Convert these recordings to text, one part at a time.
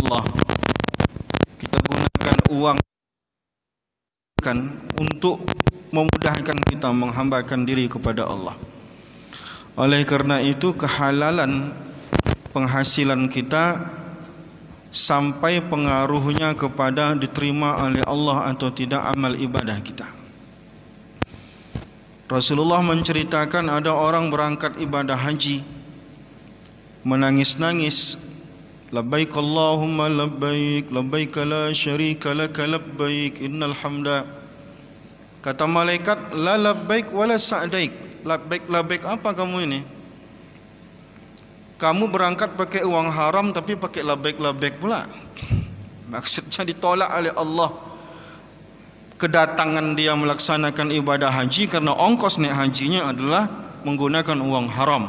Allah, kita gunakan uang untuk memudahkan kita menghambakan diri kepada Allah. Oleh kerana itu, kehalalan penghasilan kita sampai pengaruhnya kepada diterima oleh Allah atau tidak amal ibadah kita. Rasulullah menceritakan ada orang berangkat ibadah haji, menangis-nangis, labbaik Allahumma labbaik, labbaik la syarika laka labbaik, innal hamda. Kata malaikat, la labbaik wala sa'daik. Labbaik, labbaik apa kamu ini? Kamu berangkat pakai uang haram tapi pakai labbaik-labbaik pula. Maksudnya ditolak oleh Allah kedatangan dia melaksanakan ibadah haji karena ongkos naik hajinya adalah menggunakan uang haram.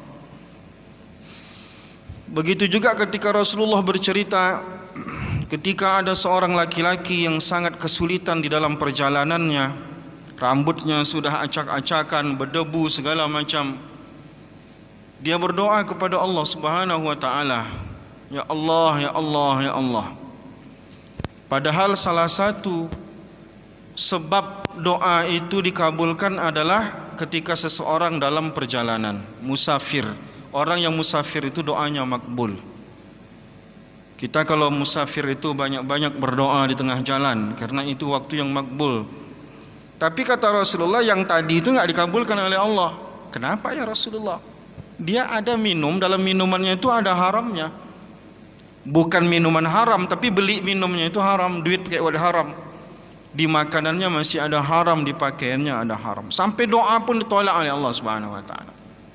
Begitu juga ketika Rasulullah bercerita, ketika ada seorang laki-laki yang sangat kesulitan di dalam perjalanannya, rambutnya sudah acak-acakan, berdebu segala macam, dia berdoa kepada Allah Subhanahu wa taala, ya Allah, ya Allah, ya Allah. Padahal salah satu sebab doa itu dikabulkan adalah ketika seseorang dalam perjalanan, musafir. Orang yang musafir itu doanya makbul. Kita kalau musafir itu banyak-banyak berdoa di tengah jalan, karena itu waktu yang makbul. Tapi kata Rasulullah, yang tadi itu enggak dikabulkan oleh Allah. Kenapa ya Rasulullah? Dia ada minum, dalam minumannya itu ada haramnya. Bukan minuman haram, tapi beli minumnya itu haram, duit kayak wadah haram. Di makanannya masih ada haram, di pakaiannya ada haram. Sampai doa pun ditolak oleh Allah Subhanahu wa taala.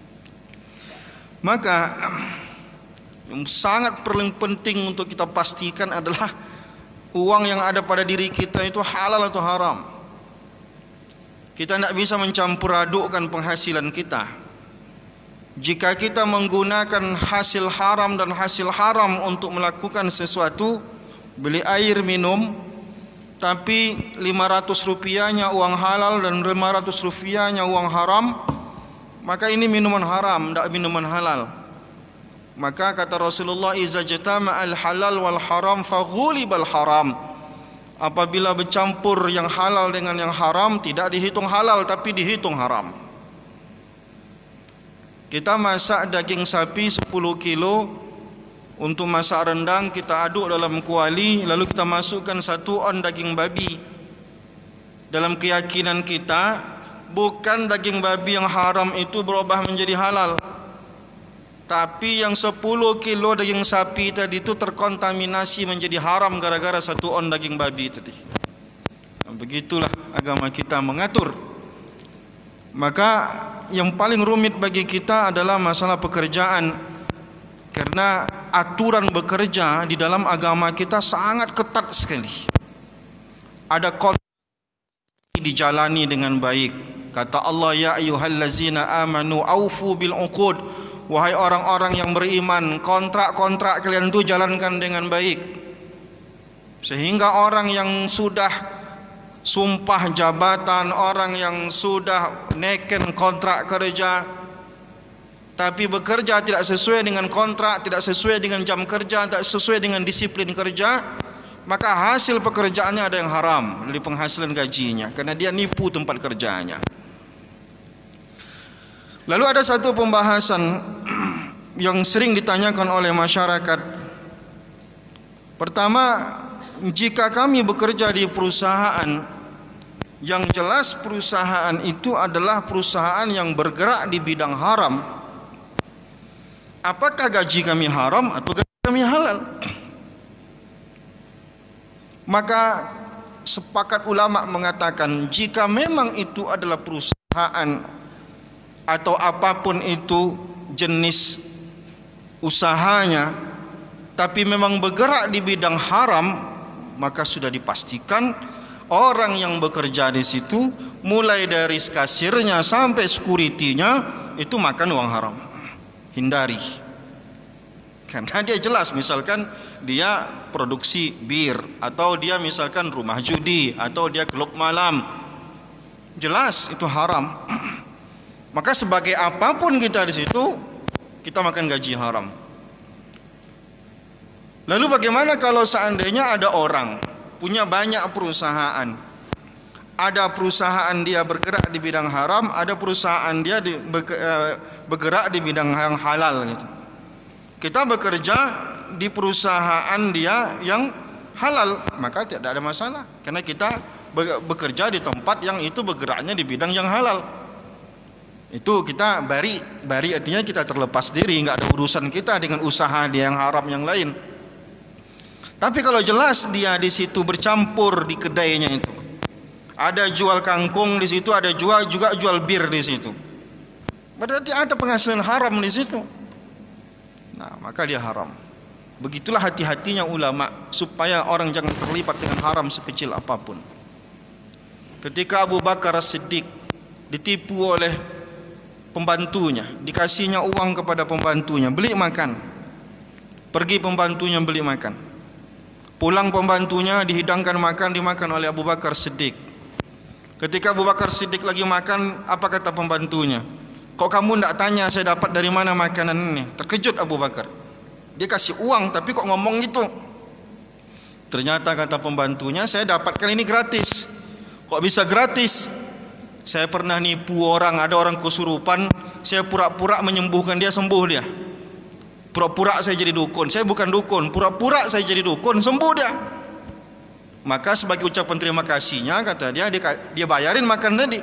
Maka yang sangat penting untuk kita pastikan adalah uang yang ada pada diri kita itu halal atau haram. Kita tidak bisa mencampur adukkan penghasilan kita. Jika kita menggunakan hasil haram dan hasil haram untuk melakukan sesuatu, beli air minum, tapi 500 rupiahnya uang halal dan 500 rupiahnya uang haram, maka ini minuman haram, tidak minuman halal. Maka kata Rasulullah, iza jatama'al halal wal haram faghulibal haram. Apabila bercampur yang halal dengan yang haram, tidak dihitung halal tapi dihitung haram. Kita masak daging sapi 10 kilo, untuk masak rendang kita aduk dalam kuali, lalu kita masukkan 1 on daging babi. Dalam keyakinan kita, bukan daging babi yang haram itu berubah menjadi halal, tapi yang 10 kilo daging sapi tadi itu terkontaminasi menjadi haram gara-gara 1 on daging babi tadi. Begitulah agama kita mengatur. Maka yang paling rumit bagi kita adalah masalah pekerjaan, karena aturan bekerja di dalam agama kita sangat ketat sekali. Ada kontrak dijalani dengan baik. Kata Allah, ya ayyuhallazina amanu aufu bil uqud. Wahai orang-orang yang beriman, kontrak-kontrak kalian itu jalankan dengan baik. Sehingga orang yang sudah sumpah jabatan, orang yang sudah neken kontrak kerja tapi bekerja tidak sesuai dengan kontrak, tidak sesuai dengan jam kerja, tidak sesuai dengan disiplin kerja, maka hasil pekerjaannya ada yang haram dari penghasilan gajinya, karena dia nipu tempat kerjanya. Lalu ada satu pembahasan yang sering ditanyakan oleh masyarakat. Pertama, jika kami bekerja di perusahaan yang jelas perusahaan itu adalah perusahaan yang bergerak di bidang haram, apakah gaji kami haram atau gaji kami halal? Maka sepakat ulama mengatakan, jika memang itu adalah perusahaan atau apapun itu jenis usahanya, tapi memang bergerak di bidang haram, maka sudah dipastikan orang yang bekerja di situ, mulai dari kasirnya sampai security-nya, itu makan uang haram. Hindari. Karena dia jelas, misalkan dia produksi bir, atau dia misalkan rumah judi, atau dia klub malam, jelas itu haram. Maka sebagai apapun kita di situ, kita makan gaji haram. Lalu bagaimana kalau seandainya ada orang punya banyak perusahaan? Ada perusahaan dia bergerak di bidang haram, ada perusahaan dia bergerak di bidang yang halal gitu. Kita bekerja di perusahaan dia yang halal, maka tidak ada masalah karena kita bekerja di tempat yang itu bergeraknya di bidang yang halal. Itu kita bari artinya kita terlepas diri, enggak ada urusan kita dengan usaha dia yang haram yang lain. Tapi kalau jelas dia di situ bercampur di kedainya itu, ada jual kangkung di situ, ada juga jual bir di situ, berarti ada penghasilan haram di situ. Nah, maka dia haram. Begitulah hati-hatinya ulama supaya orang jangan terlibat dengan haram sekecil apapun. Ketika Abu Bakar As-Siddiq ditipu oleh pembantunya, dikasihnya uang kepada pembantunya, beli makan. Pergi pembantunya beli makan. Pulang pembantunya dihidangkan makan, dimakan oleh Abu Bakar Siddiq. Ketika Abu Bakar Siddiq lagi makan, apa kata pembantunya? Kok kamu tidak tanya saya dapat dari mana makanan ini? Terkejut Abu Bakar. Dia kasih uang tapi kok ngomong gitu? Ternyata kata pembantunya, saya dapatkan ini gratis. Kok bisa gratis? Saya pernah nipu orang, ada orang kesurupan, saya pura-pura menyembuhkan dia, sembuh dia. Pura-pura saya jadi dukun, saya bukan dukun, pura-pura saya jadi dukun, sembuh dia. Maka sebagai ucapan terima kasihnya, kata dia bayarin makan tadi.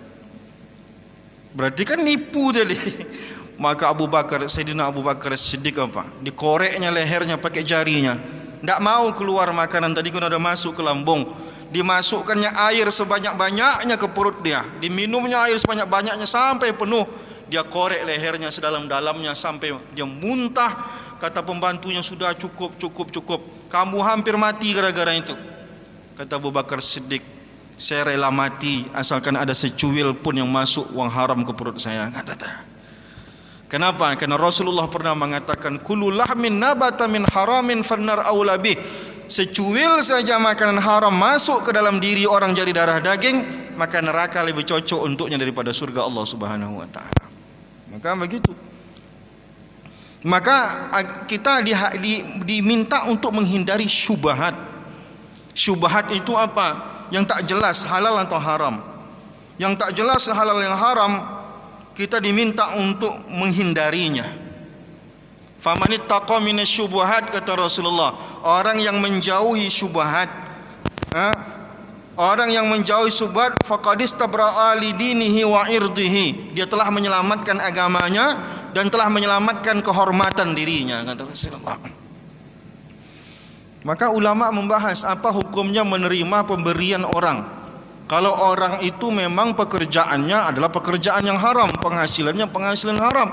Berarti kan nipu tadi. Maka Sayyidina Abu Bakar Siddiq apa? Dikoreknya lehernya pakai jarinya. Tidak mau keluar makanan tadi kan udah masuk ke lambung. Dimasukkannya air sebanyak-banyaknya ke perut dia. Diminumnya air sebanyak-banyaknya sampai penuh. Dia korek lehernya sedalam-dalamnya sampai dia muntah. Kata pembantunya, sudah cukup. Kamu hampir mati gara-gara itu. Kata Abu Bakar Siddiq, saya rela mati asalkan ada secuil pun yang masuk uang haram ke perut saya. Kata dia. Kenapa? Karena Rasulullah pernah mengatakan, kullu lahmin nabata min haramin fannar aula bih. Secuil saja makanan haram masuk ke dalam diri orang jadi darah daging, maka neraka lebih cocok untuknya daripada surga Allah Subhanahu wa taala. Maka begitu. Maka kita diminta untuk menghindari syubhat. Syubhat itu apa? Yang tak jelas halal atau haram. Yang tak jelas halal yang haram, kita diminta untuk menghindarinya. Famanittaqa minasyubuhat, kata Rasulullah, orang yang menjauhi syubhat, orang yang menjauhi syubhat faqad istabra'a li dinihi wa irdihi, dia telah menyelamatkan agamanya dan telah menyelamatkan kehormatan dirinya, kata Rasulullah. Maka ulama membahas apa hukumnya menerima pemberian orang. Kalau orang itu memang pekerjaannya adalah pekerjaan yang haram, penghasilannya penghasilan haram.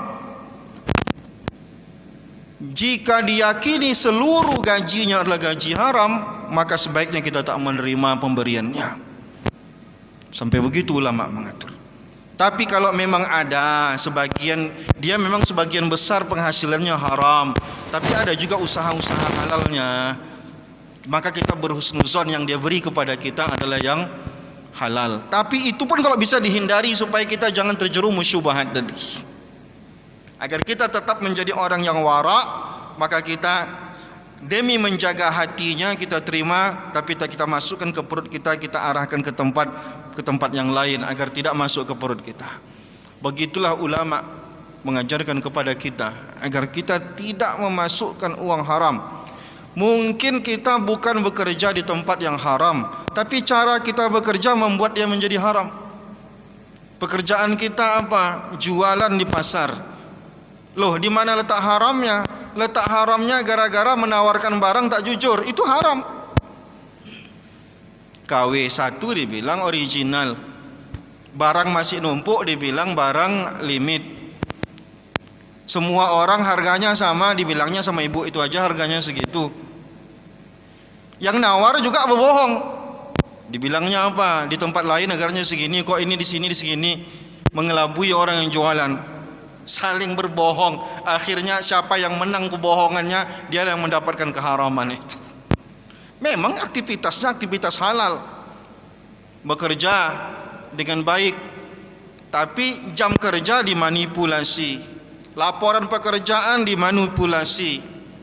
Jika diyakini seluruh gajinya adalah gaji haram, maka sebaiknya kita tak menerima pemberiannya. Sampai begitu ulama mengatur. Tapi kalau memang ada sebagian, dia memang sebagian besar penghasilannya haram, tapi ada juga usaha-usaha halalnya, maka kita berhusnuzon yang dia beri kepada kita adalah yang halal. Tapi itu pun kalau bisa dihindari supaya kita jangan terjerumus syubhat tadi. Agar kita tetap menjadi orang yang wara, maka kita demi menjaga hatinya kita terima, tapi kita masukkan ke perut kita, kita arahkan ke tempat yang lain agar tidak masuk ke perut kita. Begitulah ulama mengajarkan kepada kita agar kita tidak memasukkan uang haram. Mungkin kita bukan bekerja di tempat yang haram, tapi cara kita bekerja membuat dia menjadi haram. Pekerjaan kita apa? Jualan di pasar. Loh, di mana letak haramnya? Letak haramnya gara-gara menawarkan barang tak jujur. Itu haram. KW1 dibilang original. Barang masih numpuk dibilang barang limit. Semua orang harganya sama, dibilangnya sama ibu itu aja harganya segitu. Yang nawar juga berbohong. Dibilangnya apa? Di tempat lain harganya segini, kok ini di sini segini. Mengelabui orang yang jualan. Saling berbohong. Akhirnya siapa yang menang kebohongannya, dia yang mendapatkan keharaman itu. Memang aktivitasnya aktivitas halal, bekerja dengan baik, tapi jam kerja dimanipulasi, laporan pekerjaan dimanipulasi,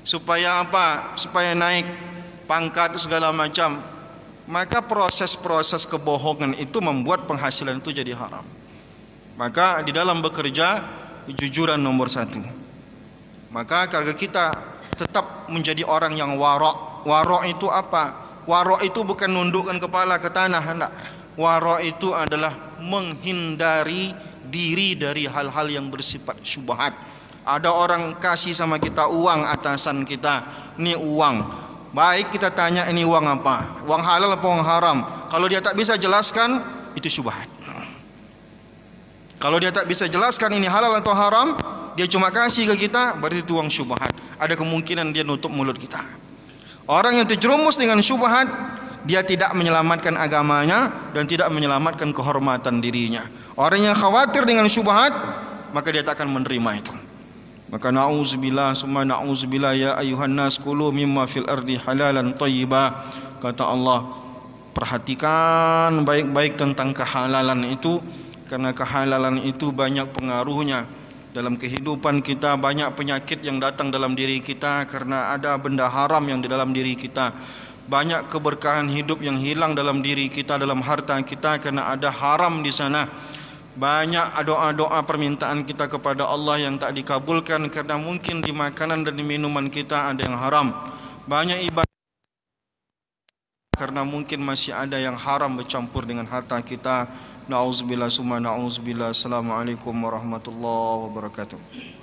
supaya apa? Supaya naik pangkat segala macam. Maka proses-proses kebohongan itu membuat penghasilan itu jadi haram. Maka di dalam bekerja, kejujuran nomor satu. Maka kalau kita tetap menjadi orang yang warok. Warok itu apa? Warok itu bukan nundukkan kepala ke tanah, enggak. Warok itu adalah menghindari diri dari hal-hal yang bersifat syubhat. Ada orang kasih sama kita uang, atasan kita, ini uang. Baik kita tanya, ini uang apa? Uang halal apa uang haram? Kalau dia tak bisa jelaskan, itu syubhat. Kalau dia tak bisa jelaskan ini halal atau haram, dia cuma kasih ke kita, berarti itu uang syubhat. Ada kemungkinan dia nutup mulut kita. Orang yang terjerumus dengan syubhat, dia tidak menyelamatkan agamanya dan tidak menyelamatkan kehormatan dirinya. Orang yang khawatir dengan syubhat, maka dia tak akan menerima itu. Maka na'udzubillah summa na'udzubillah ya ayuhan nas kulu mimma fil ardi halalan thayyibah. Kata Allah, perhatikan baik-baik tentang kehalalan itu, karena kehalalan itu banyak pengaruhnya dalam kehidupan kita. Banyak penyakit yang datang dalam diri kita karena ada benda haram yang di dalam diri kita. Banyak keberkahan hidup yang hilang dalam diri kita, dalam harta kita, karena ada haram di sana. Banyak doa-doa permintaan kita kepada Allah yang tak dikabulkan karena mungkin di makanan dan di minuman kita ada yang haram. Banyak ibadah karena mungkin masih ada yang haram bercampur dengan harta kita. Na'udzubillah summa na'udzubillah. Assalamualaikum warahmatullahi wabarakatuh.